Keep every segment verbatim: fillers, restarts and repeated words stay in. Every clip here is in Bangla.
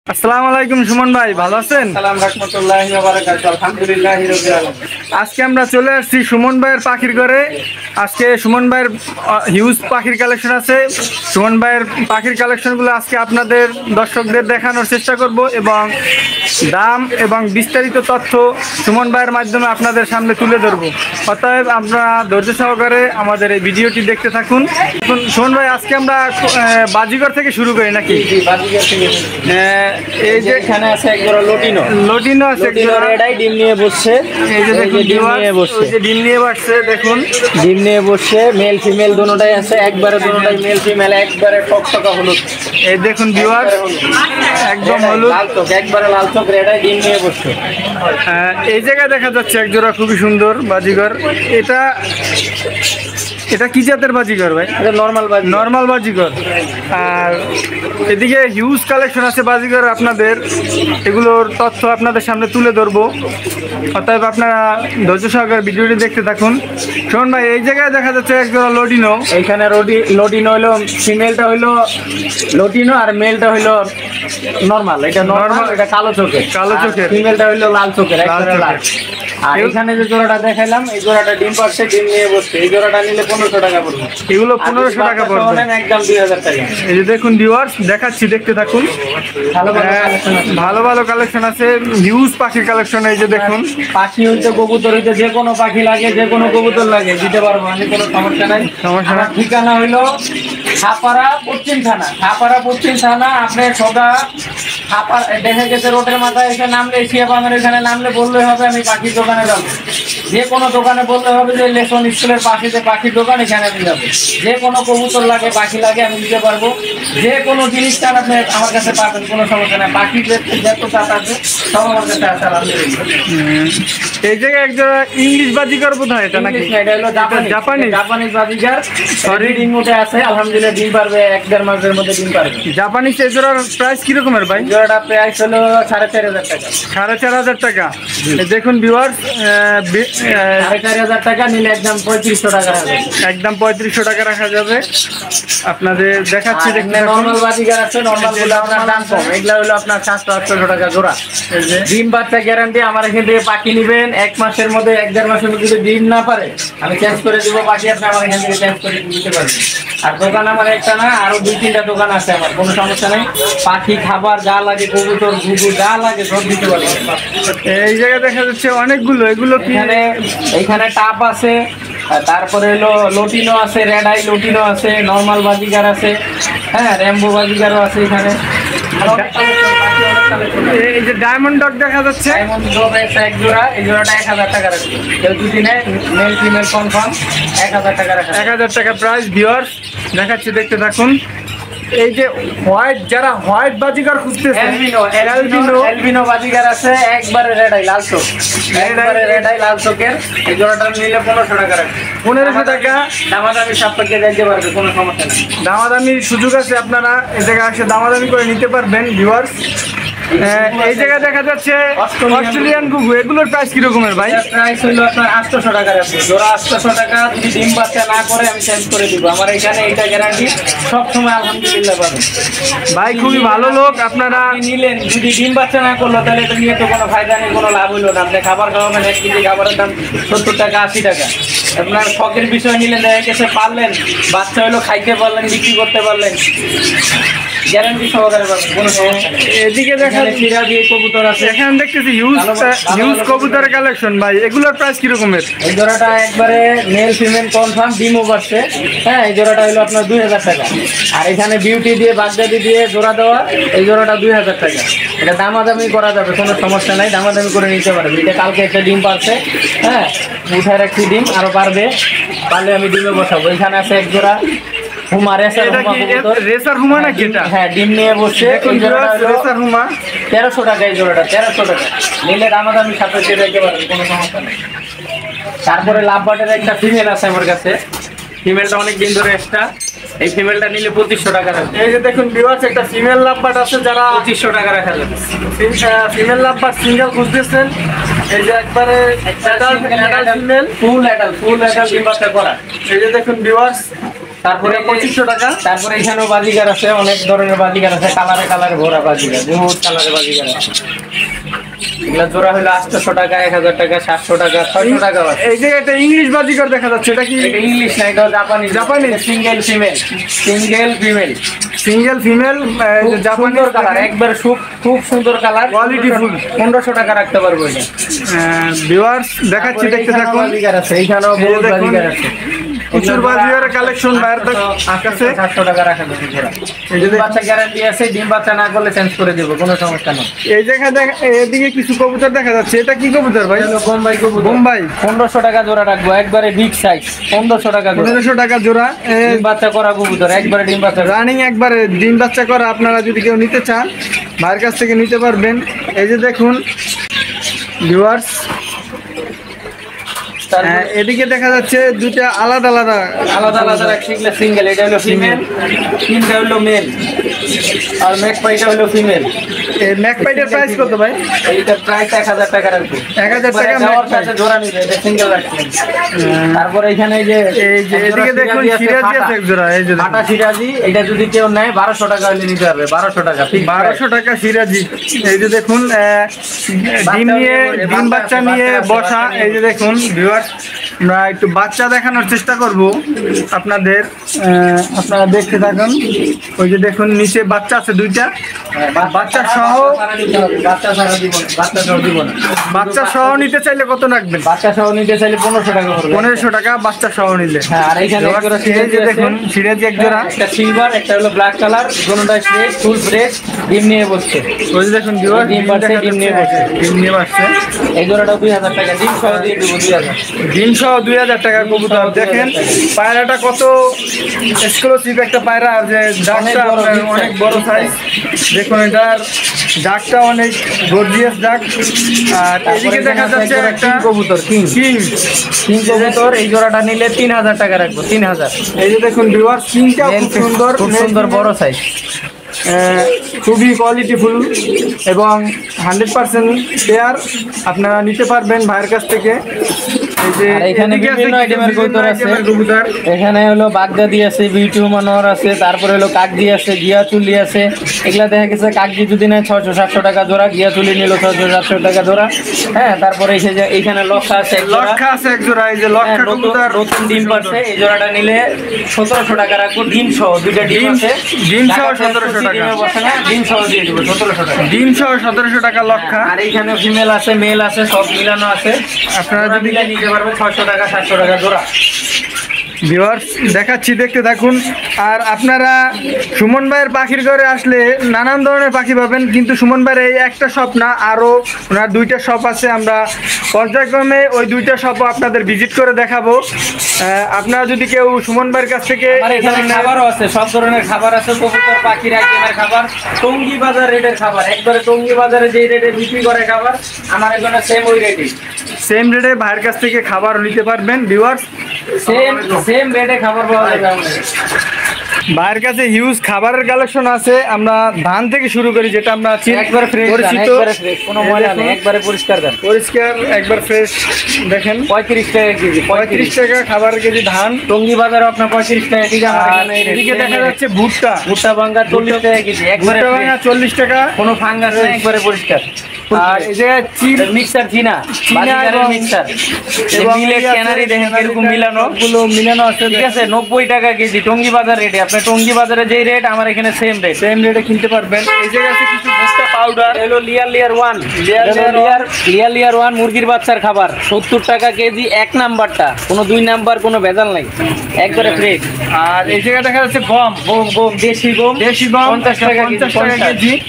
আসসালামু আলাইকুম সুমন ভাই, ভালো আছেন? আসসালামু রাহমাতুল্লাহি ওয়া বারাকাতুহু। আলহামদুলিল্লাহি রাব্বিল আলামিন। আজকে আমরা চলে আসছি সুমন ভাইয়ের পাখির ঘরে। আজকে সুমন ভাইয়ের হিউজ পাখির কালেকশন আছে। সুমন ভাইয়ের পাখির কালেকশনগুলো আজকে আপনাদের দর্শকদের দেখানোর চেষ্টা করব এবং দাম এবং বিস্তারিত তথ্য সুমন ভাইয়ের মাধ্যমে আপনাদের সামনে তুলে ধরব। অতএব আপনারা ধৈর্য সহকারে আমাদের এই ভিডিওটি দেখতে থাকুন। সুমন ভাই, আজকে আমরা বাজিগর থেকে শুরু করি নাকি? বাজিগর থেকে এই যে এখানে আছে এক জোড়া লটিনো লটিনো আছে, এক জোড়া রেডাই ডিম নিয়ে বসছে। এই যে দেখুন ডিম নিয়ে বসছে, এই যে ডিম নিয়ে বসছে, দেখুন ডিম নিয়ে বসছে। মেল ফিমেল দুটোটাই আছে, একবারে দুটোটাই মেল ফিমেল, একবারে টকটকা হলুদ। এই দেখুন ভিউয়ার্স, একদম হলুদ, লাল চোখ, একবারে লাল চোখ, রেডাই ডিম নিয়ে বসছে। এই জায়গায় দেখা যাচ্ছে এক জোড়া খুবই সুন্দর বাজিগর। এটা এটা কি জাতের বাজিগর ভাই? এটা নরমাল বাজি, নরমাল বাজিগর। আর এদিকে হিউজ কালেকশন আছে বাজিগর আপনাদের, এগুলোর তথ্য আপনাদের সামনে তুলে ধরবো। অতএব আপনারা ধৈর্য সহকারে ভিডিওটি দেখতে থাকুন। শোন ভাই, এই জায়গায় দেখা যাচ্ছে এক জোড়া লটিনো। এইখানে রোডি লটিনো হইলো, ফিমেলটা হইলো লটিনো আর মেলটা হইলো নরমাল। এটা নরমাল, এটা কালো চোখের, কালো চোখের। ফিমেলটা হইলো লাল চোখের, একবারে লাল। আর এখানে যে জোড়াটা দেখাইলাম, এই জোড়াটা ডিম পাচ্ছে, ডিম নিয়ে বসছে। এই জোড়াটা নিলে পনেরোশো টাকা পড়বে। এগুলো পনেরোশো টাকা পড়বে, একদম দুই হাজার টাকা। এই যে দেখুন ভিউয়ার্স, দেখাচ্ছি, দেখতে থাকুন। ভালো ভালো ভালো কালেকশন আছে, হিউজ পাখির কালেকশন। এই যে দেখুন, পাখি হইতে কবুতর হইতে যে কোনো পাখি লাগে, যে কোনো কবুতর লাগে দিতে পারবো, আমি কোনো সমস্যা নাই। সমস্যা না। ঠিকানা হইলো খাপাড়া পশ্চিম থানা, খাপাড়া পশ্চিম থানা। আপনার সোজা খাপাড়া দেখে গেছে রোডের মাথায় এসে নামলে, এশিয়া পামের এখানে নামলে বললে হবে আমি পাখির দোকানে যাবো। যে কোনো দোকানে বললে হবে যে লেসন স্কুলের পাশে যে পাখির দোকান, এখানে আমি যাবো। যে কোনো কবুতর লাগে, পাখি লাগে, আমি দিতে পারবো। যে কোনো জিনিস চান আপনি আমার কাছে পাবেন, কোনো সমস্যা নেই। পাখি যত চাষ আছে সব আমার কাছে আছে আলহামদুলিল্লাহ। এই জায়গায় এক জোড়া ইংলিশ বাজিগর বোধহয়, এটা নাকি? এটা হলো জাপানি জাপানিজ বাজিগার। সরি ডিম উঠে আছে আলহামদুলিল্লাহ, ডিম পারবে এক দেড় মাসের মধ্যে ডিম পারবে। জাপানিজ এই জোড়ার প্রাইস কিরকমের ভাই? জোড়াটা প্রাইস হলো সাড়ে চার হাজার টাকা। সাড়ে চার হাজার টাকা। দেখুন ভিউয়ার্স, সাড়ে চার হাজার টাকা নিলে একদম পঁয়ত্রিশশো টাকা হবে। একদম পঁয়ত্রিশশো টাকা রাখা যাবে। আপনাদের দেখাচ্ছি, দেখুন নর্মাল বাজিগার আছে, নর্মাল গুলো আপনার দাম কম। এগুলা হলো আপনার সাতশো আটশো টাকা জোড়া। ডিম বাচ্চা গ্যারান্টি। আমার এখান থেকে পাখি নিবেন, এক মাসের মধ্যে এক দেড় মাসের মধ্যে যদি ডিম না পারে আমি চেঞ্জ করে দিব পাখি, আপনি আমার এখান থেকে চেঞ্জ করে দিতে পারবেন। আর দোকান আমার একটা না, আরো দুই তিনটা দোকান আছে আমার, কোনো সমস্যা নেই। পাখি খাবার যা লাগে, কবুতর ঘুঘু যা লাগে সব দিতে পারবেন। এই জায়গায় দেখা যাচ্ছে অনেকগুলো, এগুলো কি? এখানে এইখানে টাপ আছে, তারপরে হলো লটিনো আছে, রেড আই লটিনো আছে, নর্মাল বাজিগার আছে, হ্যাঁ র্যাম্বো বাজিগারও আছে এখানে। এই যে ডায়মন্ড ডগ দেখা যাচ্ছে, ডায়মন্ড ডগ আছে এক জোড়া, এই জোড়াটা এক হাজার টাকা রাখবে। কেউ যদি নেয় মেল ফিমেল কনফার্ম এক হাজার টাকা রাখবে। এক হাজার টাকা প্রাইস। ভিউয়ার্স দেখাচ্ছি, দেখতে থাকুন। এই যে হোয়াইট, যারা হোয়াইট বাজিগার খুঁজতেছে, অ্যালবিনো অ্যালবিনো অ্যালবিনো বাজিগার আছে, একবারে রেড আই লাল চোখ, একবারে রেড আই লাল চোখের। এই জোড়াটা নিলে পনেরোশো টাকা রাখবে। পনেরোশো টাকা দামাদামি সাপেক্ষে দিতে পারবে, কোনো সমস্যা নেই। দামাদামির সুযোগ আছে, আপনারা এই জায়গায় এসে দামাদামি করে নিতে পারবেন ভিউয়ার্স। এই জায়গায় দেখা যাচ্ছে অস্ট্রেলিয়ান ঘুঘু, এগুলোর প্রাইস কিরকমের ভাই? প্রাইস হলো আপনার আটশোশো টাকা রাখবে জোড়া। আটশোশো টাকা। যদি ডিম বাচ্চা না করে আমি চেঞ্জ করে দিব, আমার এখানে এইটা গ্যারান্টি সবসময় আলহামদুলিল্লাহ পাবেন। ভাই খুবই ভালো লোক। আপনারা নিলেন, যদি ডিম বাচ্চা না করলো তাহলে এটা নিয়ে তো কোনো ফায়দা নেই, কোনো লাভ হইলো না। আপনি খাবার খাওয়াবেন, এক কেজি খাবারের দাম সত্তর টাকা আশি টাকা। আপনার শখের বিষয় নিলেন, দেখা গেছে পারলেন, বাচ্চা হইলো খাইতে পারলেন, বিক্রি করতে পারলেন, গ্যারান্টি সহকারে পাবেন, কোনো সমস্যা নেই। এদিকে দেখা চিরা দিয়ে কবুতর আছে, এখানে দেখতেছি হিউজ হিউজ কবুতরের কালেকশন। ভাই এগুলোর প্রাইস কিরকমের? এই জোড়াটা একবারে মেল ফিমেল কনফার্ম, ডিমও পাচ্ছে, হ্যাঁ। এই জোড়াটা হলো আপনার দুই হাজার টাকা। আর এখানে বিউটি দিয়ে বাগদাদি দিয়ে জোড়া দেওয়া, এই জোড়াটা দুই হাজার টাকা। এটা দামাদামি করা যাবে, কোনো সমস্যা নাই, দামাদামি করে নিতে পারবে। এটা কালকে একটা ডিম পারছে, হ্যাঁ, উঠায় রাখছি ডিম, আরো পারবে, পারলে আমি ডিমে বসাবো। এখানে আছে এক জোড়া হুমা, রেসার হুমা, রেসার হুমা নাকি এটা? হ্যাঁ, ডিম নিয়ে বসছে। রেসার হুমা তেরোশো টাকা এই জোড়াটা, তেরোশো টাকা নিলে দামাদামি সাপেক্ষে দিতে পারবে, কোনো সমস্যা নেই। তারপরে লাভবাটের একটা ফিমেল আছে আমার কাছে, ফিমেলটা অনেক দিন ধরে এক্সট্রা, এই ফিমেলটা নিলে পঁচিশশো টাকা রাখবে। এই যে দেখুন ভিউয়ার্স, একটা ফিমেল লাভবাট আছে, যারা পঁচিশশো টাকা রাখা যাবে। ফিমেল লাভবাট সিঙ্গেল খুঁজতেছেন, এই যে একবারে female full adult, full adult ডিম বাচ্চা করা। এই যে দেখুন ভিউয়ার্স, তারপরে এটা পঁচিশশো টাকা। তারপরে এখানেও বাজিগার আছে, অনেক ধরনের বাজিগার আছে, কালারে কালারে ভরা বাজিগার, বহুত কালারে বাজিগার আছে। এগুলা জোড়া হলো আটশো টাকা, এক হাজার টাকা, সাতশো টাকা, ছয়শো টাকা আছে। এই যে একটা ইংলিশ বাজিকর দেখা যাচ্ছে, এটা কি এটা ইংলিশ না, এটা জাপানি। জাপানি? Single female, single female, single female জাপানি সুন্দর কালার, একবার খুব খুব সুন্দর কালার, কোয়ালিটি ফুল। পনেরোশো টাকা রাখতে পারবো এটা। ভিউয়ার্স দেখাচ্ছি, দেখতে এইখানেও থাকুন। বাজিগার আছে, এইখানেও এই যে বহুত দেখুন, বাজিগার আছে। প্রচুর বাজিগারের কালেকশন বাইরের কাছে। সাতশো টাকা রাখা যাবে জোড়া। এই যে ডিম বাচ্চা গ্যারান্টি আছে, ডিম বাচ্চা না করলে চেঞ্জ করে দেবো, কোনো সমস্যা নেই। এই জায়গায় দেখা, এদিকে কিছু কবুতর দেখা যাচ্ছে, এটা কি কবুতর ভাই? বোম্বাই কবুতর, বোম্বাই। পনেরোশো টাকা জোড়া রাখবো, একবারে বিগ সাইজ, পনেরোশো টাকা জোড়া। পনেরোশো টাকা জোড়া। ডিম বাচ্চা করা কবুতর, একবারে ডিম বাচ্চা। রানিং একবারে ডিম বাচ্চা করা। আপনারা যদি কেউ নিতে চান ভাইয়ের কাছ থেকে নিতে পারবেন। এই যে দেখুন ভিউয়ার্স, হ্যাঁ, এদিকে দেখা যাচ্ছে দুইটা আলাদা আলাদা আলাদা আলাদা রাখছি, এগুলো সিঙ্গেল। এটা হলো ফিমেল, তিনটা হলো মেল, আর ম্যাকপাইটা হলো ফিমেল। এই ম্যাকপাইটের প্রাইস কত ভাই? এইটার প্রাইস এক হাজার টাকা রাখবো। এক হাজার টাকা যাওয়ার ম্যাকপাইট। সাথে জোড়া নিবে, এটা সিঙ্গেল রাখছি। তারপরে এখানে এই যে এই যে এদিকে দেখুন সিরাজি আছে এক জোড়া। এই যে আটা সিরাজি, এটা যদি কেউ নেয় বারোশো টাকা হলে নিতে পারবে, বারোশো টাকা। বারোশো টাকা সিরাজি। এই যে দেখুন আহ, ডিম নিয়ে, ডিম বাচ্চা নিয়ে বসা। এই যে দেখুন ভিউয়ার্স, আমরা একটু বাচ্চা দেখানোর চেষ্টা করব আপনাদের। আহ, আপনারা দেখতে থাকুন। ওই যে দেখুন নিচে বাচ্চা আছে দুইটা, বাচ্চা সহ। বাচ্চা ছাড়া দিব না, বাচ্চা সহ দিব না। বাচ্চা সহ নিতে চাইলে কত রাখবেন? বাচ্চা সহ নিতে চাইলে পনেরোশো টাকা করবে। পনেরোশো টাকা বাচ্চা সহ নিলে। হ্যাঁ, আর এইখানে এক জোড়া এই যে দেখুন সিরাজি এক জোড়া। একটা সিলভার, একটা হলো ব্ল্যাক কালার, দুটোটাই ফ্রেশ, ফুল ফ্রেশ, ডিম নিয়ে বসছে। ওই যে দেখুন ভিউয়ার্স, ডিম বাচ্চা, ডিম নিয়ে বসে। ডিম নিয়ে আসছে। এই জোড়াটা দুই হাজার টাকা, ডিম সহ দিয়ে দেবো দুই হাজার। ডিম সহ দুই হাজার টাকার কবুতর। দেখেন পায়রাটা কত এক্সক্লুসিভ একটা পায়রা, আর যে ডাকটা বড়, আপনার big size। অনেক বড় সাইজ। দেখুন এটার ডাকটা অনেক গর্জিয়াস ডাক। আর এদিকে দেখা যাচ্ছে একটা কবুতর কিং, কিং। কিং কবুতর। এই জোড়াটা নিলে তিন হাজার টাকা রাখবো, তিন হাজার। এই যে দেখুন ভিউয়ার্স, কিংটা খুব সুন্দর, খুব সুন্দর বড় সাইজ, আহ, খুবই কোয়ালিটিফুল এবং হান্ড্রেড পার্সেন্ট পেয়ার। আপনারা নিতে পারবেন ভাইয়ের কাছ থেকে। এই যে আর এখানে এদিকে আছে বিভিন্ন কিছু আইটেমের বিভিন্ন কবুতর আছে। আইটেমের কবুতর। এখানে হলো বাগদাদি আছে, বিউটি মানোয়ার আছে, তারপরে হলো কাকদি আছে, গিয়া চুলি আছে। এগুলা দেখা গেছে কাকদি যদি নেয় ছয়শো সাতশো টাকা জোড়া, গিয়া চুলি নিল ছয়শো সাতশো টাকা জোড়া। হ্যাঁ, তারপরে এই যে এইখানে লক্ষা আছে এক জোড়া। লক্ষা আছে এক জোড়া। এই যে হ্যাঁ, লক্ষা নতুন কবুতর নতুন ডিম পাচ্ছে। এই জোড়াটা নিলে সতেরোশো টাকা রাখবো, ডিম সহ। দুইটা ডিম ডিম- আছে, ডিম সহ ঢাকা সতেরোশো টাকা। ডিমে বসে না, ডিম সহ দিয়ে দেবো সতেরোশো টাকা। ডিম সহ সতেরোশো টাকা লক্ষা। আর এইখানে ফিমেল আছে, মেল আছে, সব মিলানো আছে। আপনারা আপনারা যদি যদি নিতে পারবেন ছয়শো টাকা, সাতশো টাকা জোড়া। ভিউয়ার্স দেখাচ্ছি, দেখতে থাকুন। আর আপনারা সুমন ভাইয়ের পাখির ঘরে আসলে নানান ধরনের পাখি পাবেন, কিন্তু সুমন ভাইয়ের এই একটা শপ না, আরও ওনার দুইটা শপ আছে। আমরা পর্যায়ক্রমে ওই দুইটা শপও আপনাদের ভিজিট করে দেখাবো। আহ, আপনারা যদি কেউ সুমন ভাইয়ের কাছ থেকে আমার এখানে খাবারও আছে, সব ধরনের খাবার আছে, কবুতর পাখির আইটেমের খাবার, টঙ্গি বাজার রেটের খাবার। একবারে টঙ্গি বাজারে যেই রেটে বিক্রি করে খাবার, আমার এখানে সেম ওই রেটে, সেম রেটে ভাইয়ের কাছ থেকে খাবার নিতে পারবেন। ভিউয়ার্স সেম সেম রেটে খাবার পাওয়া যাবে আমাদের। ভাইয়ের কাছে হিউজ খাবারের কালেকশন আছে। আমরা ধান থেকে শুরু করি, যেটা আমরা চিন- একবারে ফ্রেশ, পরিচিত। একবারে ফ্রেশ, কোনো ময়লা নেই, একবারে পরিষ্কার ধান। পরিষ্কার একবার ফ্রেশ। দেখেন পঁয়ত্রিশ টাকা কেজি, পঁয়ত্রিশ টাকা খাবারের কেজি ধান। টঙ্গি বাজারে আপনার পঁয়ত্রিশ টাকা কেজি, আমার আর এখানে এই rate, এদিকে same দেখা rate। যাচ্ছে ভুট্টা। ভুট্টা ভাঙ্গা চল্লিশ টাকা কেজি, একবারে ভুট্টা ভাঙা চল্লিশ টাকা। কোনো ফাঙ্গাস নেই, একবারে পরিষ্কার। আর এই যে চিল মিক্সার চীনা, চীনা বাজিগারের এবং- মিক্সার, এবং মিলেট এই আছে ক্যানারি দেখেন কিরকম মিলানো, গুলো মিলানো আছে। ঠিক আছে, নব্বই টাকা কেজি টঙ্গি বাজার রেটে। আপনি টঙ্গি বাজারে যেই রেট, আমার এখানে সেম রেট, সেম রেটে কিনতে পারবেন। এই জায়গায় আছে কিছু ভুট্টা পাউডার। হলো লিয়ার লিয়ার ওয়ান, লিয়ার লিয়ার লিয়ার লিয়ার লিয়ার ওয়ান মুরগির বাচ্চার খাবার, সত্তর টাকা কেজি, এক নাম্বারটা, কোনো দুই নাম্বার কোনো ভেজাল নাই, একবারে ফ্রেশ। আর এই জায়গায় দেখা যাচ্ছে গম। গম গম দেশি গম, দেশি গম পঞ্চাশ টাকা কেজি, পঞ্চাশ টাকা পঞ্চাশ। কেজি।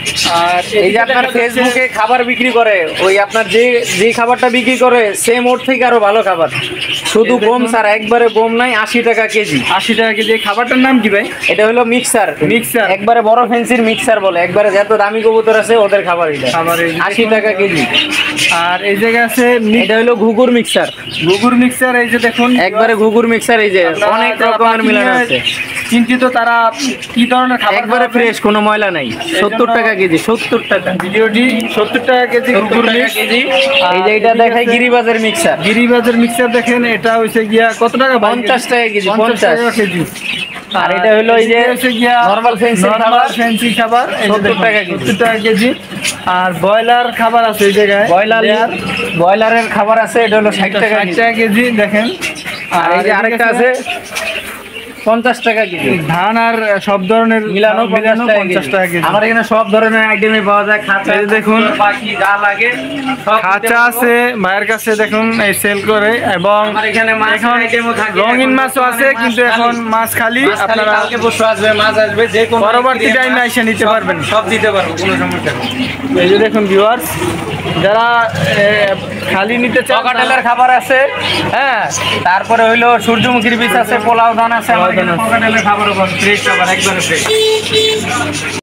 আর এই যে আপনার ফেসবুকে খাবার বিক্রি করে, ওই আপনার যে যে খাবারটা বিক্রি করে সেম ওর থেকে আরো ভালো খাবার, শুধু গম ছাড়া, একবারে গম নাই, আশি টাকা কেজি। আশি টাকা কেজি। এই খাবারটার নাম কি ভাই? এটা হলো মিক্সার, মিক্সার। একবারে বড় ফ্যান্সির মিক্সার বলে, একবারে যত দামি কবুতর আছে ওদের খাবার এটা, খাবার এই যে আশি টাকা কেজি। আর এই জায়গায় আছে মি- এটা হলো ঘুঘুর মিক্সার, ঘুঘুর মিক্সার। এই যে দেখুন একবারে ঘুঘুর মিক্সার, এই যে আপনারা অনেক যারা রকমের পাখি মিলানো নিয়ে আছে, চিন্তিত তারা কি ধরনের খাবার একবারে খাওয়াবেন? ফ্রেশ, কোনো ময়লা নাই। সত্তর টাকা কেজি, সত্তর টাকা ভিডিওটি সত্তর টাকা কেজি সত্তর ঘুঘুর টাকা মিক্স। কেজি। আর এই যে এটা এদিকে দেখাই আছে গিরিবাজের মিক্সার, গিরিবাজের মিক্সার। দেখেন এটা হইছে গিয়া কত টাকা? পঞ্চাশ টাকা কেজি, পঞ্চাশ টাকা পঞ্চাশ। কেজি। আর এটা হলো এই যে এদিকে হচ্ছে গিয়া নরমাল ফ্যান্সি খাবার, ফ্যান্সি খাবার, এই যে সত্তর দেখুন, টাকা কেজি। সত্তর টাকা কেজি। আর ব্রয়লার খাবার আছে এই জায়গায়, ব্রয়লার লেয়ার, ব্রয়লারের খাবার আছে, এটা হলো ষাট টাকা ষাট কেজি। টাকা কেজি। দেখেন আর এই যে এদিকে আরেকটা আছে পঞ্চাশ টাকা কেজি, ধান আর সব ধরনের মিলানো মিলানো পঞ্চাশ পঞ্চাশ টাকা টাকা কেজি। কেজি। আমার এখানে সব ধরনের আইটেমই পাওয়া যায়, খাঁচা এই যে দেখুন, পাখি যা লাগে সব দিতে খাঁচা পারবো। আছে ভাইয়ের কাছে, দেখুন এই সেল করে। এবং আমার এখানে মাছের এখন আইটেমও থাকে, রঙিন এখন মাছও আছে, বর্তমানে কিন্তু মাছ এখন খালি। মাছ খালি। মাছ খালি, আপনারা কালকে পরশু আসবে, মাছ আসবে, যে কোনো পরবর্তী বিক্রি টাইমে মাছ এসে নিতে সব- পারবেন। সব দিতে পারবো, কোনো সমস্যা নেই। এই যে দেখুন ভিউয়ার্স, যারা এ, খালি নিতে চান পকাটেলের খাবার আছে, হ্যাঁ, তারপরে হইলো সূর্যমুখীর বীজ আছে, পোলাও ধান আছে, আমার পোলাও ধান এখানে আছে। পকাটেলের খাবার ফ্রেশ খাবার, একবারে ফ্রেশ।